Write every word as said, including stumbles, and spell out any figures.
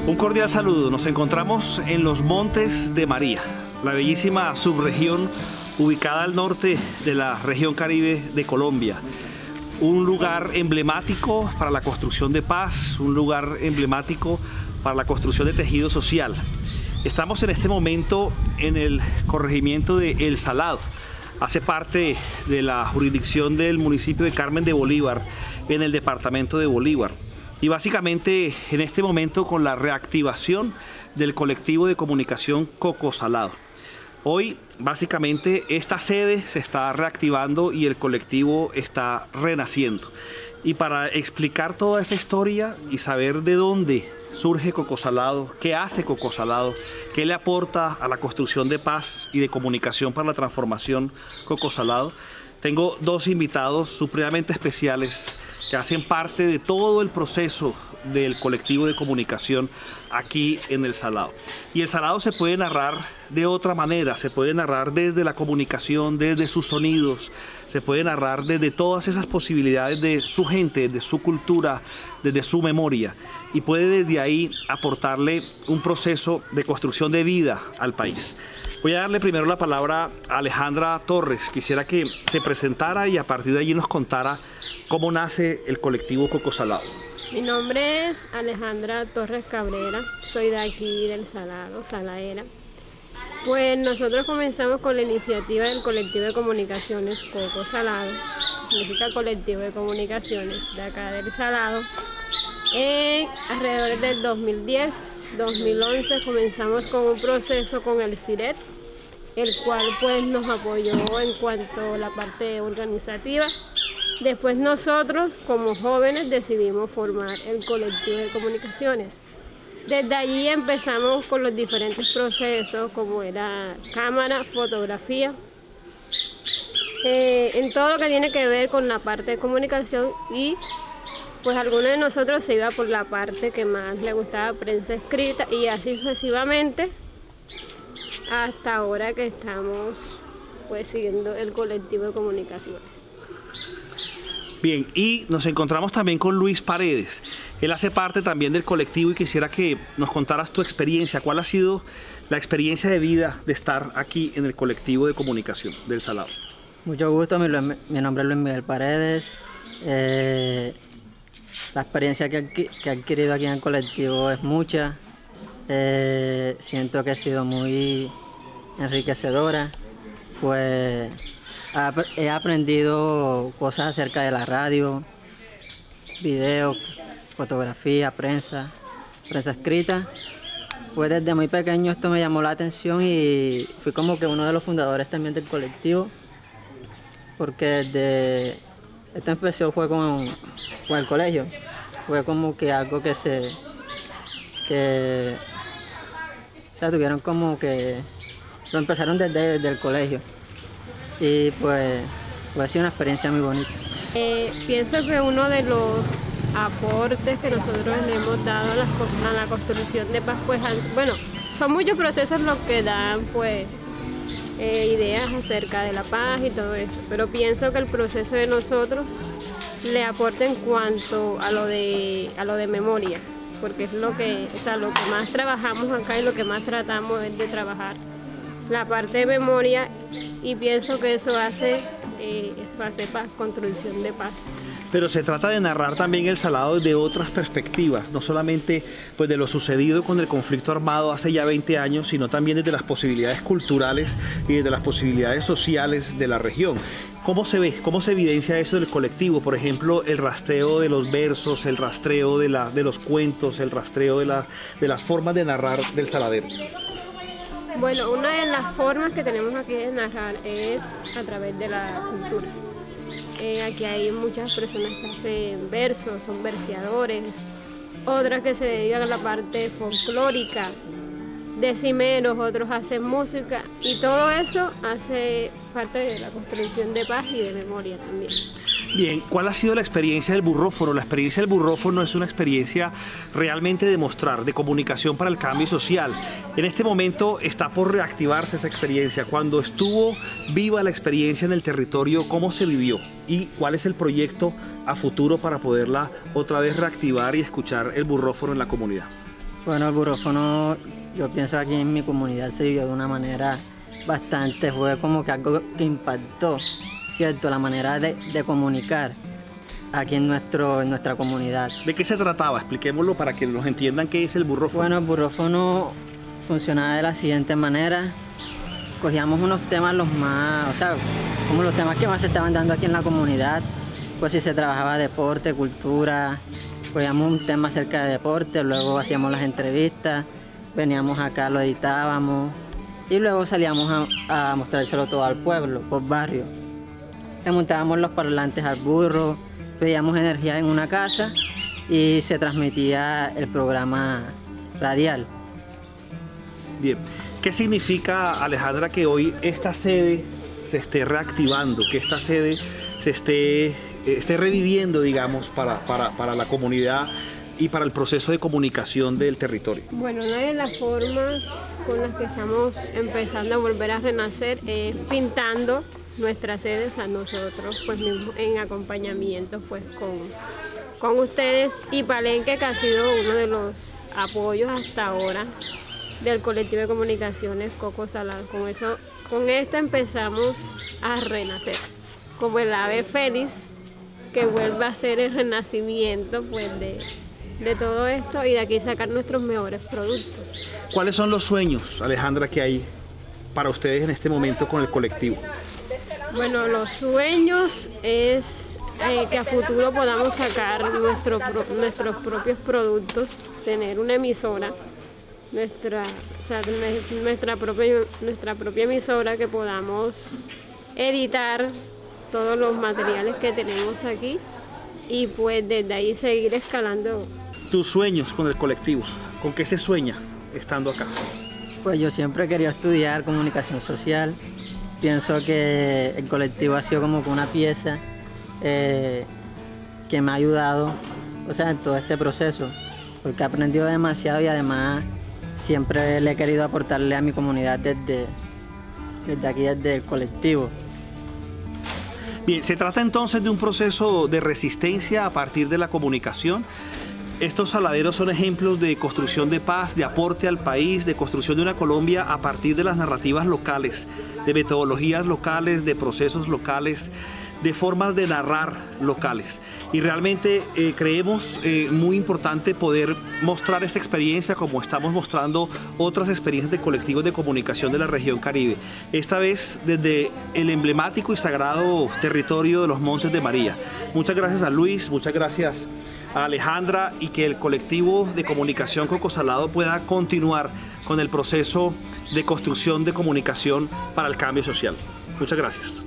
Un cordial saludo. Nos encontramos en los Montes de María, la bellísima subregión ubicada al norte de la región Caribe de Colombia. Un lugar emblemático para la construcción de paz, un lugar emblemático para la construcción de tejido social. Estamos en este momento en el corregimiento de El Salado. Hace parte de la jurisdicción del municipio de Carmen de Bolívar, en el departamento de Bolívar. Y básicamente en este momento con la reactivación del colectivo de comunicación Coco Salado. Hoy básicamente esta sede se está reactivando y el colectivo está renaciendo. Y para explicar toda esa historia y saber de dónde surge Coco Salado, qué hace Coco Salado, qué le aporta a la construcción de paz y de comunicación para la transformación Coco Salado, tengo dos invitados supremamente especiales que hacen parte de todo el proceso del colectivo de comunicación aquí en El Salado. Y El Salado se puede narrar de otra manera, se puede narrar desde la comunicación, desde sus sonidos, se puede narrar desde todas esas posibilidades de su gente, de su cultura, desde su memoria, y puede desde ahí aportarle un proceso de construcción de vida al país. Voy a darle primero la palabra a Alejandra Torres. Quisiera que se presentara y a partir de allí nos contara cómo nace el colectivo Coco Salado. Mi nombre es Alejandra Torres Cabrera, soy de aquí del Salado, Saladera. Pues nosotros comenzamos con la iniciativa del colectivo de comunicaciones Coco Salado, que significa colectivo de comunicaciones de acá del Salado. En alrededor del dos mil diez, dos mil once comenzamos con un proceso con el CIRET, el cual pues nos apoyó en cuanto a la parte organizativa. Después nosotros como jóvenes decidimos formar el colectivo de comunicaciones. Desde allí empezamos con los diferentes procesos como era cámara, fotografía, eh, en todo lo que tiene que ver con la parte de comunicación, y pues alguno de nosotros se iba por la parte que más le gustaba, prensa escrita, y así sucesivamente hasta ahora que estamos pues siguiendo el colectivo de comunicaciones. Bien, y nos encontramos también con Luis Paredes. Él hace parte también del colectivo y quisiera que nos contaras tu experiencia. ¿Cuál ha sido la experiencia de vida de estar aquí en el colectivo de comunicación del Salado? Mucho gusto, mi, mi nombre es Luis Miguel Paredes. Eh, la experiencia que, que he adquirido aquí en el colectivo es mucha. Eh, siento que ha sido muy enriquecedora. Pues he aprendido cosas acerca de la radio, video, fotografía, prensa, prensa escrita. Pues desde muy pequeño esto me llamó la atención y fui como que uno de los fundadores también del colectivo, porque desde esto empezó fue con, con el colegio, fue como que algo que se, que, o sea, tuvieron como que, lo empezaron desde, desde el colegio. Y pues, pues ha sido una experiencia muy bonita. Eh, pienso que uno de los aportes que nosotros le hemos dado a la, a la construcción de paz, pues, bueno, son muchos procesos los que dan pues eh, ideas acerca de la paz y todo eso, pero pienso que el proceso de nosotros le aporta en cuanto a lo de, a lo de memoria, porque es lo que, o sea, lo que más trabajamos acá y lo que más tratamos es de trabajar la parte de memoria, y pienso que eso hace, eh, eso hace paz, construcción de paz. Pero se trata de narrar también El Salado desde otras perspectivas, no solamente pues, de lo sucedido con el conflicto armado hace ya veinte años, sino también desde las posibilidades culturales y desde las posibilidades sociales de la región. ¿Cómo se ve, cómo se evidencia eso del colectivo? Por ejemplo, el rastreo de los versos, el rastreo de, la, de los cuentos, el rastreo de, la, de las formas de narrar del saladero. Bueno, una de las formas que tenemos aquí de narrar es a través de la cultura. Eh, aquí hay muchas personas que hacen versos, son verseadores, otras que se dedican a la parte folclórica, decimeros, otros hacen música, y todo eso hace parte de la construcción de paz y de memoria también. Bien, ¿cuál ha sido la experiencia del burrófono? La experiencia del burrófono es una experiencia realmente de mostrar, de comunicación para el cambio social. En este momento está por reactivarse esa experiencia. Cuando estuvo viva la experiencia en el territorio, ¿cómo se vivió? ¿Y cuál es el proyecto a futuro para poderla otra vez reactivar y escuchar el burrófono en la comunidad? Bueno, el burrófono, yo pienso que aquí en mi comunidad se vivió de una manera bastante, fue como que algo que impactó, ¿cierto? La manera de, de comunicar aquí en, nuestro, en nuestra comunidad. ¿De qué se trataba? Expliquémoslo para que nos entiendan qué es el burrófono. Bueno, el burrófono funcionaba de la siguiente manera. Cogíamos unos temas los más, o sea, como los temas que más se estaban dando aquí en la comunidad. Pues si se trabajaba deporte, cultura, cogíamos un tema acerca de deporte, luego hacíamos las entrevistas, veníamos acá, lo editábamos y luego salíamos a, a mostrárselo todo al pueblo, por barrio. Le montábamos los parlantes al burro, pedíamos energía en una casa y se transmitía el programa radial. Bien, ¿qué significa, Alejandra, que hoy esta sede se esté reactivando, que esta sede se esté, esté reviviendo, digamos, para, para, para la comunidad y para el proceso de comunicación del territorio? Bueno, una de las formas con las que estamos empezando a volver a renacer es pintando nuestras sedes a nosotros, pues mismo en acompañamiento pues con, con ustedes, y Palenque, que ha sido uno de los apoyos hasta ahora del colectivo de comunicaciones Coco Salado. Con eso, con esto empezamos a renacer, como el ave fénix que vuelve a ser el renacimiento pues de, de todo esto y de aquí sacar nuestros mejores productos. ¿Cuáles son los sueños, Alejandra, que hay para ustedes en este momento con el colectivo? Bueno, los sueños es eh, que a futuro podamos sacar nuestro, pro, nuestros propios productos, tener una emisora, nuestra, o sea, nuestra, propia, nuestra propia emisora, que podamos editar todos los materiales que tenemos aquí y pues desde ahí seguir escalando. ¿Tus sueños con el colectivo? ¿Con qué se sueña estando acá? Pues yo siempre he querido estudiar comunicación social. Pienso que el colectivo ha sido como que una pieza eh, que me ha ayudado, o sea, en todo este proceso, porque he aprendido demasiado y además siempre le he querido aportarle a mi comunidad desde, desde aquí, desde el colectivo. Bien, se trata entonces de un proceso de resistencia a partir de la comunicación. Estos saladeros son ejemplos de construcción de paz, de aporte al país, de construcción de una Colombia a partir de las narrativas locales, de metodologías locales, de procesos locales, de formas de narrar locales. Y realmente eh, creemos eh, muy importante poder mostrar esta experiencia como estamos mostrando otras experiencias de colectivos de comunicación de la región Caribe. Esta vez desde el emblemático y sagrado territorio de los Montes de María. Muchas gracias a Luis, muchas gracias a Alejandra, y que el colectivo de comunicación Coco Salado pueda continuar con el proceso de construcción de comunicación para el cambio social. Muchas gracias.